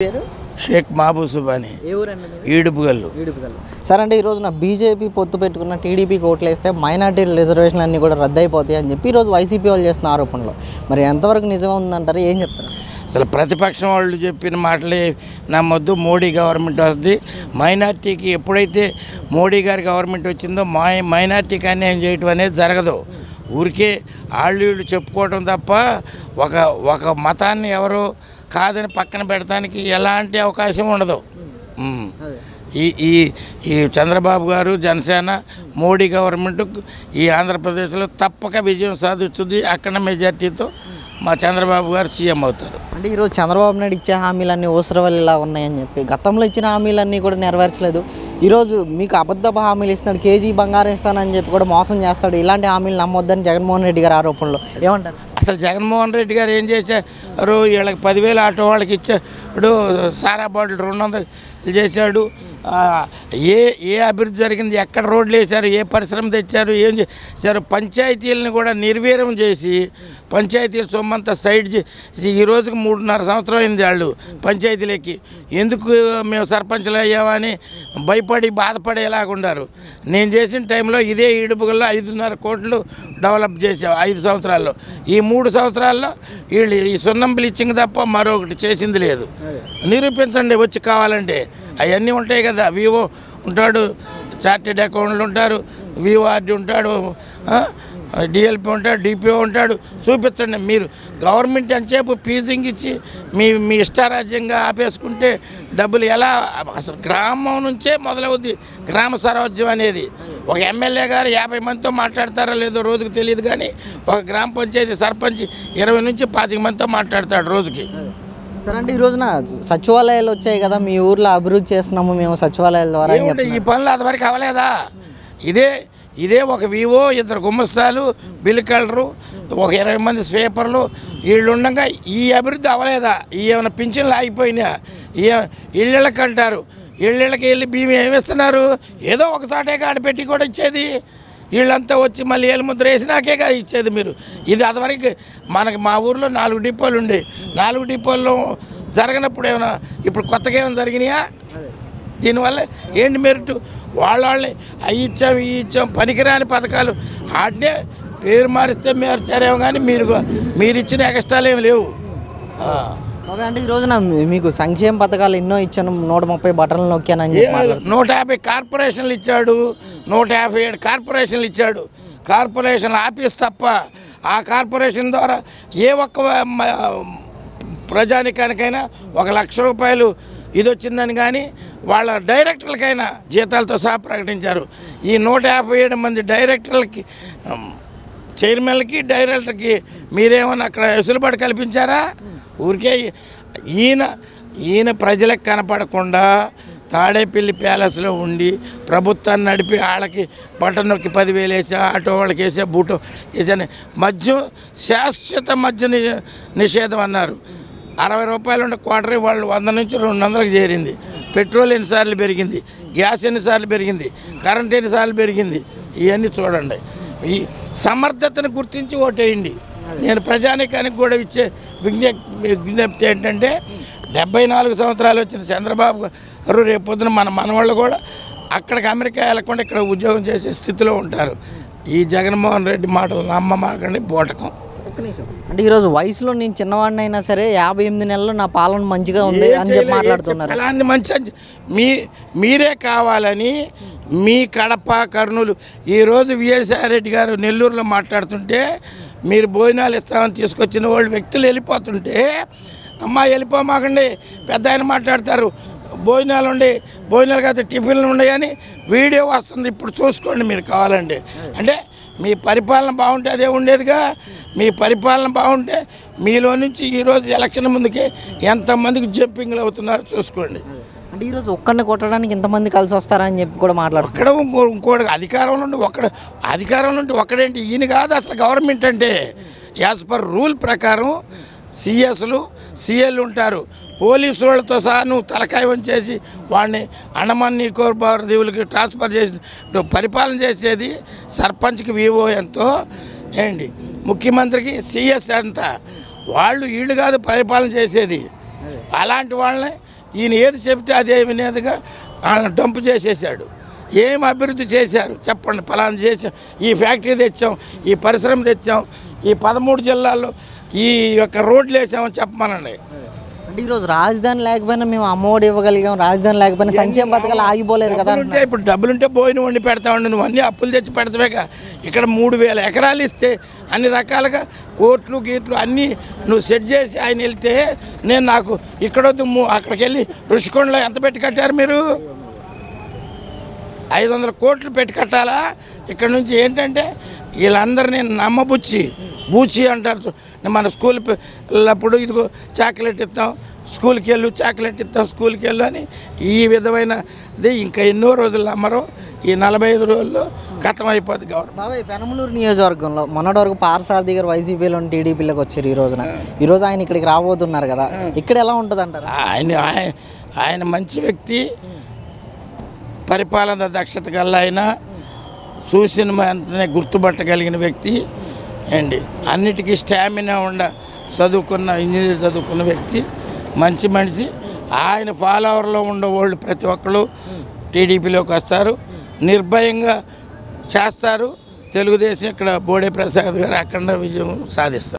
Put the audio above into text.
పేరు షేక్ మహబూబ్ సుబాని ఈడుపుగల్లు. సరే అంటే ఈరోజు నా బీజేపీ పొత్తు పెట్టుకున్న టీడీపీకి ఓట్లు వేస్తే మైనార్టీ రిజర్వేషన్ అన్నీ కూడా రద్దయిపోతాయి అని చెప్పి ఈరోజు వైసీపీ వాళ్ళు చేస్తున్న ఆరోపణలు మరి ఎంతవరకు నిజం ఉందంటారు, ఏం చెప్తారు? అసలు ప్రతిపక్షం వాళ్ళు చెప్పిన మాటలే నమ్మొద్దు. మోడీ గవర్నమెంట్ వస్తుంది, మైనార్టీకి ఎప్పుడైతే మోడీ గారి గవర్నమెంట్ వచ్చిందో మైనార్టీకి అన్యాయం చేయటం అనేది జరగదు. ఊరికే వీళ్ళు చెప్పుకోవడం తప్ప ఒక మతాన్ని ఎవరు కాదని పక్కన పెడతానికి ఎలాంటి అవకాశం ఉండదు. ఈ చంద్రబాబు గారు జనసేన మోడీ గవర్నమెంట్ ఈ ఆంధ్రప్రదేశ్లో తప్పక విజయం సాధిస్తుంది. అక్కడ మెజార్టీతో మా చంద్రబాబు గారు సీఎం అవుతారు. అంటే ఈరోజు చంద్రబాబు నాయుడు ఇచ్చే హామీలన్నీ ఊసరవల్లిలా ఉన్నాయని చెప్పి గతంలో ఇచ్చిన హామీలన్నీ కూడా నెరవేర్చలేదు. ఈరోజు మీకు అబద్ధపు హామీలు ఇస్తున్నాడు, కేజీ బంగారం ఇస్తానని చెప్పి కూడా మోసం చేస్తాడు. ఇలాంటి హామీలు నమ్మొద్దని జగన్మోహన్ రెడ్డి గారు ఆరోపణలు ఏమంటారు? అసలు జగన్మోహన్ రెడ్డి గారు ఏం చేశారు? వీళ్ళకి 10,000 ఆటో వాళ్ళకి ఇచ్చాడు, సారా బాటిల్ 200 చేశాడు. ఏ అభివృద్ధి జరిగింది? ఎక్కడ రోడ్లు వేశారు? ఏ పరిశ్రమ తెచ్చారు? ఏం చేశారు? పంచాయతీలను కూడా నిర్వీర్యం చేసి పంచాయతీల సొమ్మంతా సైడ్ చేసి ఈ రోజుకి 3.5 సంవత్సరం అయింది వాళ్ళు పంచాయతీలకి. ఎందుకు మేము సర్పంచ్లు అయ్యామని భయపడి బాధపడేలాగుండారు. నేను చేసిన టైంలో ఇదే ఈడుపుగల్లో 5.5 కోట్లు డెవలప్ చేసావు 5 సంవత్సరాల్లో. ఈ 3 సంవత్సరాల్లో వీళ్ళు ఈ సున్నం బ్లీచింగ్ తప్ప మరొకటి చేసింది లేదు. నిరూపించండి వచ్చి కావాలంటే. అవన్నీ ఉంటాయి కదా, వివో ఉంటాడు, చార్టెడ్ అకౌంట్లు ఉంటారు, విఓఆర్డి ఉంటాడు, డిఎల్పి ఉంటాడు, డిపిఓ ఉంటాడు. చూపించండి. మీరు గవర్నమెంట్ అంతసేపు ఫీజింగ్ ఇచ్చి మీ ఇష్టారాజ్యంగా ఆపేసుకుంటే డబ్బులు ఎలా? అసలు గ్రామం నుంచే మొదలవుద్ది గ్రామ స్వరాజ్యం అనేది. ఒక ఎమ్మెల్యే గారు 50 మందితో మాట్లాడతారో లేదో రోజుకి తెలియదు, కానీ ఒక గ్రామ పంచాయతీ సర్పంచ్ 20 నుంచి 25 మందితో మాట్లాడతాడు రోజుకి. సరే అంటే ఈ రోజున సచివాలయాలు వచ్చాయి కదా, మీ ఊర్లో అభివృద్ధి చేస్తున్నాము మేము సచివాలయాల ద్వారా. ఈ పనులు అంతవరకు అవ్వలేదా? ఇదే ఒక వివో, 2 గుమ్మస్తాలు, బిల్ కలరు, ఒక 20 మంది స్వీపర్లు వీళ్ళు ఉండగా ఈ అభివృద్ధి అవ్వలేదా? ఏమైనా పింఛన్లు ఆగిపోయినా? ఇళ్ళకి అంటారు, ఇళ్ళకి వెళ్ళి బియ్యం ఏమిస్తున్నారు? ఏదో ఒక చోటే కాడ పెట్టి కూడా ఇచ్చేది. వీళ్ళంతా వచ్చి మళ్ళీ ఏలుముద్ర వేసినాకే కదా ఇచ్చేది మీరు. ఇది అదివరకు మా ఊర్లో 4 డిపోలు ఉండే. 4 డిపోల్లో జరగనప్పుడు ఏమైనా ఇప్పుడు కొత్తగా ఏమైనా జరిగినాయా? దీనివల్ల ఏంటి మెరిట్? వాళ్ళే అవి ఇచ్చాం పనికిరాని పథకాలు వాటినే పేరు మారిస్తే మార్చారేమో, కానీ మీరు ఇచ్చిన ఎక్స్ట్రాలు ఏమి లేవు. అంటే ఈ రోజున మీకు సంక్షేమ పథకాలు ఎన్నో ఇచ్చాను, 130 బటన్లు నొక్కానని చెప్పి 150 కార్పొరేషన్లు ఇచ్చాడు, 157 కార్పొరేషన్లు ఇచ్చాడు. కార్పొరేషన్ ఆఫీస్ తప్ప ఆ కార్పొరేషన్ ద్వారా ఏ ఒక్క ప్రజానికానికైనా 1,00,000 రూపాయలు ఇది వచ్చిందని కానీ వాళ్ళ డైరెక్టర్లకైనా జీతాలతో సహా ప్రకటించారు. ఈ 157 మంది డైరెక్టర్లకి, చైర్మన్లకి, డైరెక్టర్కి మీరేమన్నా అక్కడ వెసులుబాటు కల్పించారా? ఊరికే ఈయన ప్రజలకు కనపడకుండా తాడేపల్లి ప్యాలెస్లో ఉండి ప్రభుత్వాన్ని నడిపి వాళ్ళకి బటన్ నొక్కి 10,000 వేసా, ఆటో వాళ్ళకి వేసా, బూటో వేసా. మద్యం శాశ్వత మద్య నిషేధం అన్నారు. 60 రూపాయలు ఉండే క్వార్టర్ వాళ్ళు 100 నుంచి 200కి చేరింది. పెట్రోల్ ఎన్నిసార్లు పెరిగింది, గ్యాస్ ఎన్నిసార్లు పెరిగింది, కరెంట్ ఎన్నిసార్లు పెరిగింది. ఇవన్నీ చూడండి. ఈ సమర్థతను గుర్తించి ఓటేయండి. నేను ప్రజానికానికి కూడా ఇచ్చే విజ్ఞప్తి ఏంటంటే 74 సంవత్సరాలు వచ్చిన చంద్రబాబు గారు రేపు పొద్దున మన మనవాళ్ళు కూడా అక్కడికి అమెరికా వెళ్ళకుండా ఇక్కడ ఉద్యోగం చేసే స్థితిలో ఉంటారు. ఈ జగన్మోహన్ రెడ్డి మాటలు నమ్మమాకండి, బోటకం. అంటే ఈరోజు వయసులో నేను చిన్నవాడిని అయినా సరే 58 నెలలు నా పాలన మంచిగా ఉంది అని చెప్పి మాట్లాడుతున్నారు. అలాంటి మంచి మీరే కావాలని మీ కడప, కర్నూలు ఈరోజు విజయసాయి రెడ్డి గారు నెల్లూరులో మాట్లాడుతుంటే మీరు భోజనాలు ఇస్తామని తీసుకొచ్చిన వాళ్ళు వ్యక్తులు వెళ్ళిపోతుంటే, అమ్మ వెళ్ళిపోమాకండి పెద్ద ఆయన మాట్లాడతారు, భోజనాలు కాదు టిఫిన్లు ఉన్నాయని వీడియో వస్తుంది. ఇప్పుడు చూసుకోండి మీరు కావాలండి. అంటే మీ పరిపాలన బాగుంటే అదే ఉండేదిగా. మీ పరిపాలన బాగుంటే మీలో నుంచి ఈరోజు ఎలక్షన్ ముందుకే ఎంతమందికి జంపింగ్లు అవుతున్నారో చూసుకోండి. అంటే ఈరోజు ఒక్కడిని కొట్టడానికి ఇంతమంది కలిసి వస్తారని చెప్పి కూడా మాట్లాడుతారు. ఇక్కడ ఇంకోటి అధికారంలో ఉండి ఒక్కడేంటి? ఈయన కాదు అసలు గవర్నమెంట్ అంటే. యాజ్ పర్ రూల్ ప్రకారం సిఎస్లు, సిఎల్ ఉంటారు. పోలీసు వాళ్ళతో సహా నువ్వు తలకాయ వంచేసి వాడిని అండమాన్ నికోబార్ దీవులకి ట్రాన్స్ఫర్ చేసి పరిపాలన చేసేది సర్పంచ్కి వివో ఎంతో ఏంటి, ముఖ్యమంత్రికి సిఎస్ ఎంత. వీళ్ళు కాదు పరిపాలన చేసేది. అలాంటి వాళ్ళని ఈయన ఏది చెబితే అదే వినేదిగా వాళ్ళని డంపు చేసేసాడు. ఏం అభివృద్ధి చేశారు చెప్పండి? ఫలానా చేసాం, ఈ ఫ్యాక్టరీ తెచ్చాం, ఈ పరిశ్రమ తెచ్చాం, ఈ 13 జిల్లాల్లో ఈ యొక్క రోడ్లు వేసామని చెప్పమనండి. అంటే ఈరోజు రాజధాని లేకపోయినా మేము అమ్మఒడి ఇవ్వగలిగాం, రాజధాని లేకపోయినా సంక్షేమ పథకాలు ఆగిపోలేదు కదా. ఇప్పుడు డబ్బులుంటే భోజనం వండి పెడతామండి, నువ్వు అన్నీ అప్పులు తెచ్చి పెడతావేగా. ఇక్కడ 3000 ఎకరాలు ఇస్తే అన్ని రకాలుగా కోట్లు గీట్లు అన్నీ నువ్వు సెట్ చేసి ఆయన వెళ్తే నాకు ఇక్కడొద్దు అక్కడికి వెళ్ళి ఋషికొండలో ఎంత పెట్టి కట్టారు మీరు? 500 కోట్లు పెట్టి కట్టాలా? ఇక్కడ నుంచి ఏంటంటే వీళ్ళందరినీ బూచి అంటారు. మన స్కూల్ పిల్లప్పుడు ఇదిగో చాక్లెట్ ఇస్తాం, స్కూల్కి వెళ్ళు, చాక్లెట్ ఇస్తాం, స్కూల్కి వెళ్ళు అని ఈ విధమైనది ఇంకా ఎన్నో రోజులు నమ్మరు. ఈ 45 రోజుల్లో ఖతం అయిపోద్ది గవర్నమెంట్. బాబాయ్, పెనమలూరు నియోజకవర్గంలో మొన్నటి వరకు పార్థసారథి గారు వైసీపీలో టీడీపీలోకి వచ్చారు. ఈరోజు ఆయన ఇక్కడికి రాబోతున్నారు కదా, ఇక్కడ ఎలా ఉంటుంది అంటారు? ఆయన మంచి వ్యక్తి, పరిపాలన దక్షత గల ఆయన, చూసిన వెంటనే గుర్తుపట్టగలిగిన వ్యక్తి అండి. అన్నిటికీ స్టామినా చదువుకున్న ఇంజనీర్ చదువుకున్న వ్యక్తి, మంచి మనిషి. ఆయన ఫాలోవర్లో ఉండేవాళ్ళు ప్రతి ఒక్కరు టీడీపీలోకి వస్తారు, నిర్భయంగా చేస్తారు. తెలుగుదేశం ఇక్కడ బోడే ప్రసాద్ గారు అఖండ విజయం సాధిస్తారు.